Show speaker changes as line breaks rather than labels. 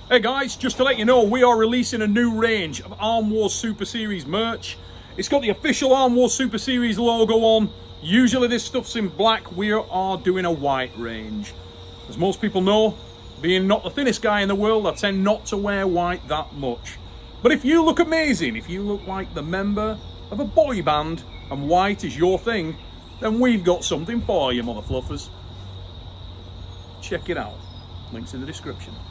Hey guys, just to let you know, we are releasing a new range of Arm Wars Super Series merch. It's got the official Arm Wars Super Series logo on. Usually this stuff's in black. We are doing a white range. As most people know, being not the thinnest guy in the world, I tend not to wear white that much. But if you look amazing, if you look like the member of a boy band and white is your thing, then we've got something for you, mother fluffers. Check it out. Links in the description.